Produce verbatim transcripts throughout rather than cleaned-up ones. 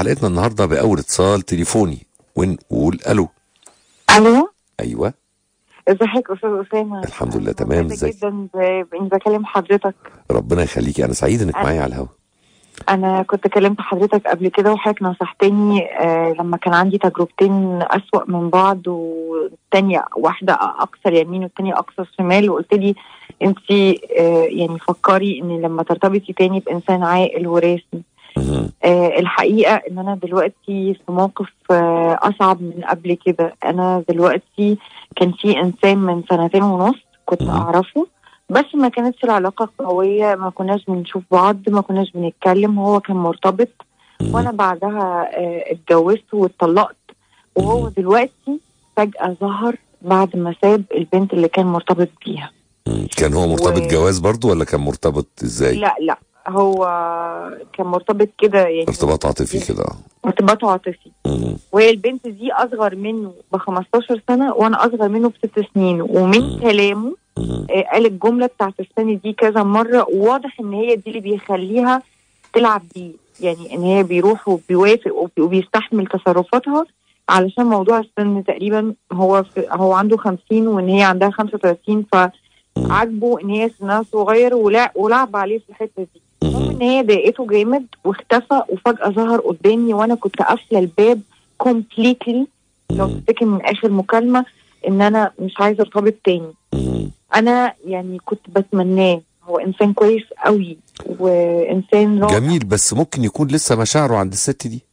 حلقتنا النهارده بأول اتصال تليفوني ونقول الو. الو. ايوه ازيك استاذ اسامه؟ الحمد لله تمام. ازيك؟ جدا باني بكلم حضرتك. ربنا يخليكي، انا سعيد انك معايا على الهوا. انا كنت كلمت حضرتك قبل كده وحضرتك نصحتني آه لما كان عندي تجربتين اسوأ من بعض، والتانية واحده اقصى يمين والتانية اقصى شمال، وقلت لي انت آه يعني فكري ان لما ترتبطي تاني بانسان عاقل وراسي. آه الحقيقه ان انا دلوقتي في موقف آه اصعب من قبل كده. انا دلوقتي كان في انسان من سنتين ونص كنت اعرفه، بس ما كانتش العلاقة قوية، ما كناش بنشوف بعض، ما كناش بنتكلم. هو كان مرتبط وانا بعدها آه اتجوزت واتطلقت، وهو دلوقتي فجأة ظهر بعد ما ساب البنت اللي كان مرتبط بيها. كان هو مرتبط و... جواز برضو ولا كان مرتبط ازاي؟ لا لا هو كان مرتبط كده، يعني ارتباط عاطفي كده. ارتباط عاطفي. وهي البنت دي اصغر منه ب خمستاشر سنة وانا اصغر منه بست سنين، ومن مم. كلامه آه قال الجملة بتاعت السنة دي كذا مرة، وواضح ان هي دي اللي بيخليها تلعب بيه، يعني ان هي بيروح وبيوافق وبيستحمل تصرفاتها علشان موضوع السن. تقريبا هو في هو عنده خمسين وان هي عندها خمسة وثلاثين، فعجبه ان هي سنها صغير ولعب, ولعب عليه في الحتة دي. المهم ان هي ضايقته جامد واختفى، وفجأة ظهر قدامي وانا كنت قافلة الباب كومبليتلي. لو تفتكر من اخر مكالمة ان انا مش عايزة ارتبط تاني. انا يعني كنت بتمناه، هو انسان كويس قوي وانسان رائع جميل، بس ممكن يكون لسه مشاعره عند الست دي.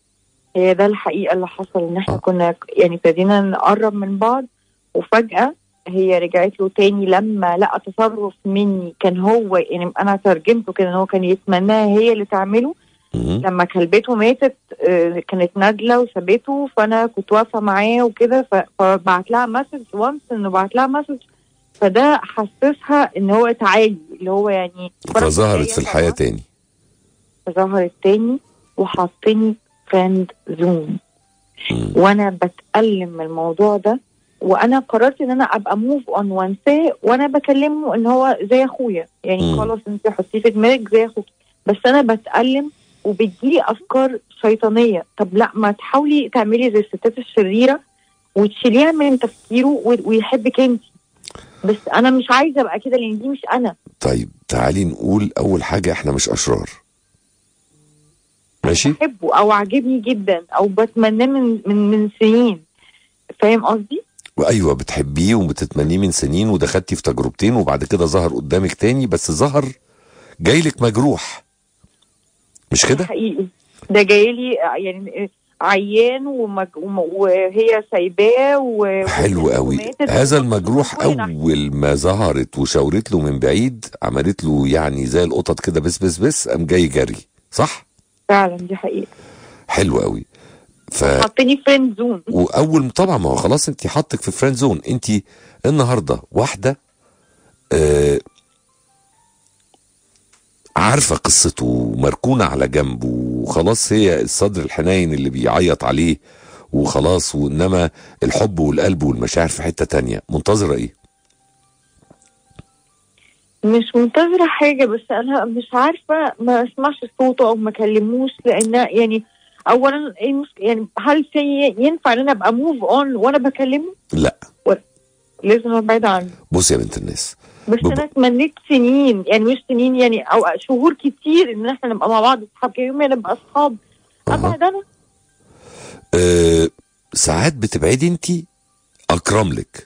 هي ده الحقيقة اللي حصل، ان احنا آه. كنا يعني ابتدينا نقرب من بعض، وفجأة هي رجعت له تاني لما لقى تصرف مني كان هو، يعني انا ترجمته كده ان هو كان يتمناها هي اللي تعمله. مم. لما كلبته ماتت آه كانت نازله وسابته، فانا كنت واقفه معاه وكده، فبعت لها مسج وانس انه بعت لها مسج، فده حسسها ان هو تعالي، اللي هو يعني فظهرت في الحياه تاني. فظهرت تاني وحطني فريند زون، وانا بتألم من الموضوع ده، وانا قررت ان انا ابقى موف اون وانساه، وانا بكلمه ان هو زي اخويا، يعني خلاص انت حطيه في دماغك زي اخوك، بس انا بتألم وبتجيلي افكار شيطانيه. طب لا، ما تحاولي تعملي زي الستات الشريره وتشيليها من تفكيره ويحبك انت، بس انا مش عايزه ابقى كده لان دي مش انا. طيب تعالي نقول اول حاجه احنا مش اشرار، ماشي؟ بحبه او عاجبني جدا او بتمناه من من من سنين، فاهم قصدي؟ وايوه بتحبيه وبتتمنيه من سنين، ودخلتي في تجربتين وبعد كده ظهر قدامك تاني، بس ظهر جايلك مجروح، مش كده؟ حقيقي ده جايلي يعني عيان ومج... وهي سايباه و... حلو قوي. هذا المجروح اول ما ظهرت وشاورت له من بعيد عملت له يعني زي القطط كده بس بس بس قام جاي جري، صح؟ فعلا دي حقيقة. حلو قوي. ف حطني فريند زون، واول طبعا ما هو خلاص انت حطك في فريند زون. انت النهارده واحده آه عارفه قصته ومركونه على جنب، وخلاص هي الصدر الحنين اللي بيعيط عليه وخلاص، وانما الحب والقلب والمشاعر في حته تانية. منتظره ايه؟ مش منتظره حاجه، بس انا مش عارفه ما اسمعش صوته او ما اكلموش، لان يعني اولا يعني هل في ينفع ان انا ابقى موف اون وانا بكلمه؟ لا، لازم ابعد عنه. بص يا بنت الناس، بس بب... انا اتمنيت سنين، يعني مش سنين يعني او شهور كتير ان احنا نبقى مع بعض اصحاب، يوم نبقى اصحاب. أه. ابعد انا أه ساعات بتبعدي انت اكرم لك،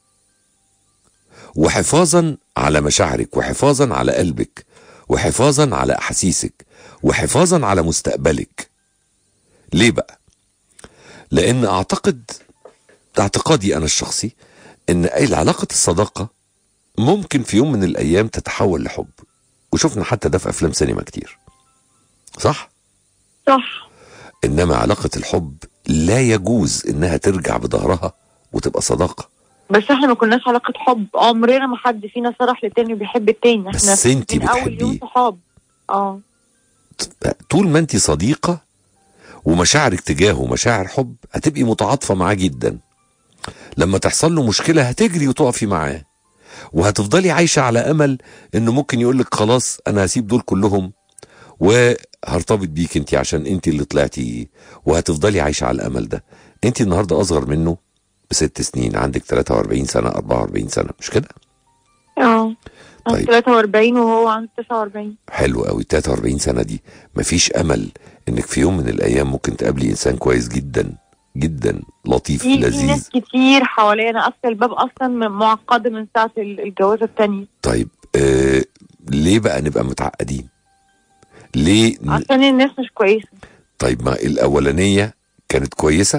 وحفاظا على مشاعرك وحفاظا على قلبك وحفاظا على احاسيسك وحفاظا على مستقبلك. ليه بقى؟ لان اعتقد اعتقادي انا الشخصي ان علاقة الصداقة ممكن في يوم من الايام تتحول لحب، وشفنا حتى ده في افلام سينما كتير، صح؟ صح. انما علاقة الحب لا يجوز انها ترجع بظهرها وتبقى صداقة. بس احنا ما كناش علاقة حب، عمرنا ما حد فينا صرح للتاني بيحب التاني، احنا بس انتي من اول يوم صحاب. اه طول ما انتي صديقة ومشاعرك تجاهه مشاعر حب هتبقي متعاطفة معاه جدا. لما تحصل له مشكلة هتجري وتقفي معاه، وهتفضلي عايشة على امل انه ممكن يقولك خلاص انا هسيب دول كلهم وهرتبط بيك انت عشان انت اللي طلعتي، وهتفضلي عايشه على الامل ده. انت النهارده اصغر منه بست سنين، عندك ثلاثة وأربعين سنه أربعة وأربعين سنه، مش كده؟ اه طيب. طيب. ثلاثة وأربعين وهو عنده تسعة وأربعين. حلو قوي. ثلاثة وأربعين سنه دي مفيش امل انك في يوم من الايام ممكن تقابلي انسان كويس جدا جدا لطيف في لذيذ؟ في ناس كتير حواليا، انا قافله الباب اصلا من- معقده من ساعه الجوازه الثانيه. طيب آه ليه بقى نبقى متعقدين؟ ليه ن... عشان الناس مش كويسه. طيب ما الاولانيه كانت كويسه؟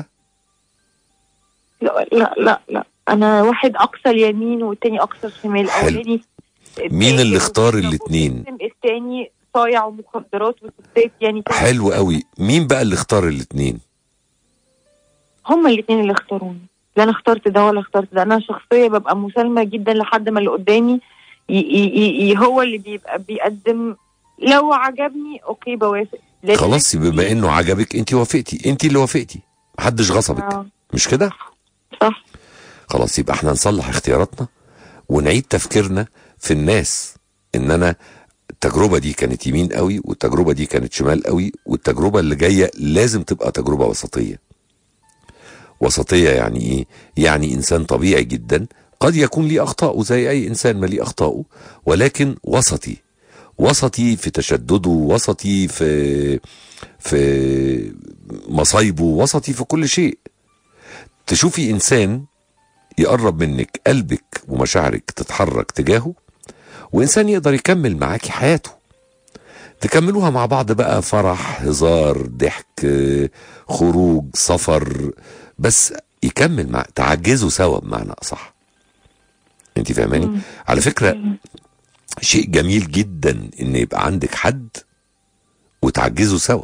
لا لا لا لا انا واحد اقصى اليمين والتاني اقصى الشمال. حلو. الاولاني مين اللي اختار الاتنين؟ الاتنين؟ التاني صايع ومخدرات وستات يعني. حلو قوي. مين بقى اللي اختار الاتنين؟ هما الاثنين اللي اختاروني، لا انا اخترت ده ولا اخترت ده. انا شخصيه ببقى مسالمه جدا لحد ما اللي قدامي ي ي ي هو اللي بيبقى بيقدم. لو عجبني اوكي بوافق. خلاص بما انه عجبك انت وافقتي، انت اللي وافقتي، محدش غصبك. آه. مش كده؟ صح. خلاص يبقى احنا نصلح اختياراتنا ونعيد تفكيرنا في الناس، ان انا التجربه دي كانت يمين قوي والتجربه دي كانت شمال قوي، والتجربه اللي جايه لازم تبقى تجربه وسطيه. وسطيه يعني ايه؟ يعني انسان طبيعي جدا، قد يكون ليه اخطاؤه زي اي انسان ما ليه اخطاؤه، ولكن وسطي. وسطي في تشدده، وسطي في في مصايبه، وسطي في كل شيء. تشوفي انسان يقرب منك قلبك ومشاعرك تتحرك تجاهه، وانسان يقدر يكمل معاكي حياته، تكملوها مع بعض بقى، فرح هزار ضحك خروج سفر، بس يكمل مع تعجزوا سوا بمعنى اصح. انت فاهماني؟ على فكرة شيء جميل جدا ان يبقى عندك حد وتعجزوا سوا.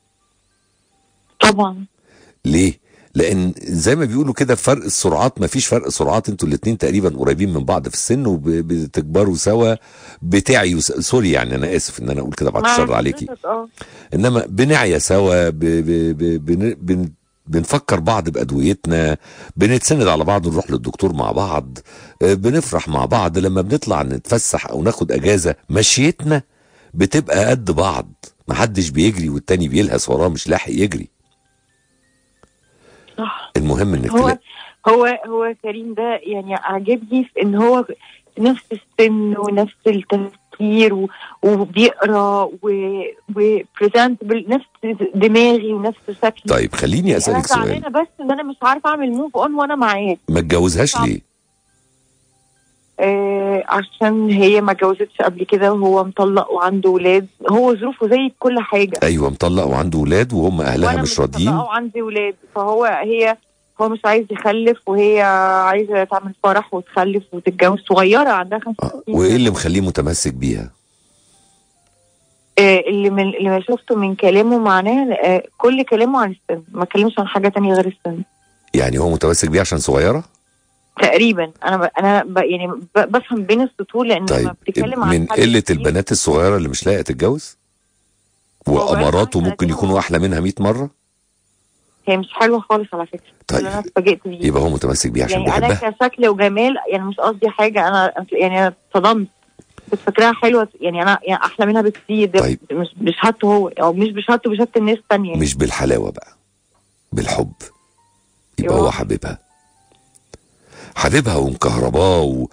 طبعا. ليه؟ لان زي ما بيقولوا كده فرق السرعات، ما فيش فرق سرعات، انتوا الاتنين تقريبا قريبين من بعض في السن وبتكبروا سوا، بتعيوا سوري يعني انا اسف ان انا اقول كده بعد الشر عليكي، انما بنعيا سوا، ب... ب... ب... بن... بن... بنفكر بعض بأدويتنا، بنتسند على بعض، نروح للدكتور مع بعض، بنفرح مع بعض، لما بنطلع نتفسح او ناخد اجازة مشيتنا بتبقى قد بعض، محدش بيجري والتاني بيلهس وراه مش لاحق يجري. صح. المهم انك هو تلاقي. هو هو كريم ده يعني عاجبني في ان هو نفس السن ونفس التفكير و... وبيقرا وبريزنتبل، نفس دماغي ونفس شكلي. طيب خليني اسالك سؤال. انا بس ان انا مش عارفه اعمل موف اون وانا معاه. ما اتجوزهاش ليه؟ آه عشان هي ما اتجوزتش قبل كده، وهو مطلق وعنده ولاد. هو ظروفه زي كل حاجه. ايوه مطلق وعنده ولاد وهم اهلها مش راضيين. وانا وعندي ولاد، فهو هي هو مش عايز يخلف، وهي عايزه تعمل فرح وتخلف وتتجوز صغيره عندها خمسة وستين. آه. وايه اللي مخليه متمسك بيها؟ آه اللي من اللي ما شفته من كلامه معناه آه كل كلامه عن السن، ما كلمش عن حاجه تانية غير السن. يعني هو متمسك بيها عشان صغيره؟ تقريبا. انا ب... انا ب... يعني ب... بفهم بين السطور، لان طيب لما بتتكلم عن من قله البنات الصغيره اللي مش لاقيه تتجوز واماراته ممكن يكونوا احلى منها مية مره. هي مش حلوه خالص على فكره. طيب انا اتفاجئت بيه. يبقى هو متمسك بيها عشان يعني بيحبها. انا كشكل وجمال يعني مش قصدي حاجه، انا يعني انا اتصدمت، بس فاكراها حلوه يعني انا يعني احلى منها بكتير. طيب مش بشهادته هو او مش بشهادته، بشهاده الناس الثانيه. مش بالحلاوه بقى، بالحب. يبقى هو حبيبها حبيبها ومكهرباه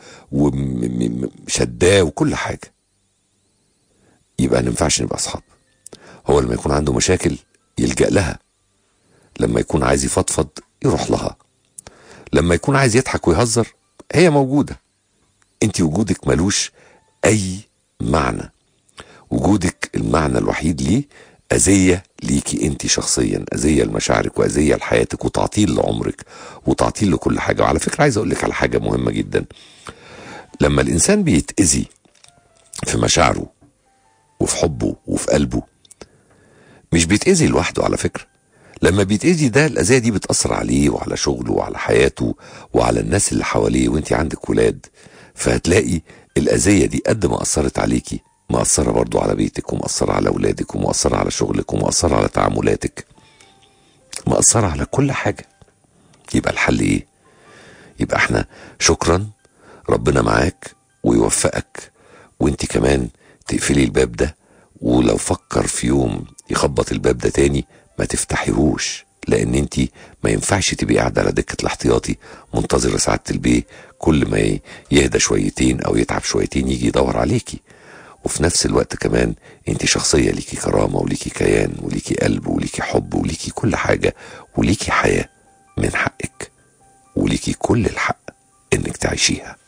وشداه وكل حاجه. يبقى ما ينفعش نبقى اصحاب. هو لما يكون عنده مشاكل يلجأ لها، لما يكون عايز يفضفض يروح لها، لما يكون عايز يضحك ويهزر هي موجوده. انت وجودك ملوش اي معنى. وجودك المعنى الوحيد ليه اذيه ليكي انت شخصيا، اذيه لمشاعرك واذيه لحياتك وتعطيل لعمرك وتعطيل لكل حاجه. وعلى فكره عايز اقول لك على حاجه مهمه جدا. لما الانسان بيتاذي في مشاعره وفي حبه وفي قلبه مش بيتاذي لوحده على فكره. لما بيتاذي ده الاذيه دي بتاثر عليه وعلى شغله وعلى حياته وعلى الناس اللي حواليه، وانت عندك ولاد، فهتلاقي الاذيه دي قد ما اثرت عليكي مأثرة برضو على بيتك، ومأثرة على أولادك، ومأثرة على شغلك، ومأثرة على تعاملاتك، مأثرة على كل حاجة. يبقى الحل إيه؟ يبقى احنا شكرا، ربنا معاك ويوفقك، وانت كمان تقفلي الباب ده ولو فكر في يوم يخبط الباب ده تاني ما تفتحيهوش، لان انت ما ينفعش تبقي قاعده على دكه الاحتياطي منتظره سعاده البيه كل ما يهدى شويتين او يتعب شويتين يجي يدور عليكي. وفي نفس الوقت كمان انت شخصيه ليكي كرامه وليكي كيان وليكي قلب وليكي حب وليكي كل حاجه وليكي حياه، من حقك وليكي كل الحق انك تعيشيها.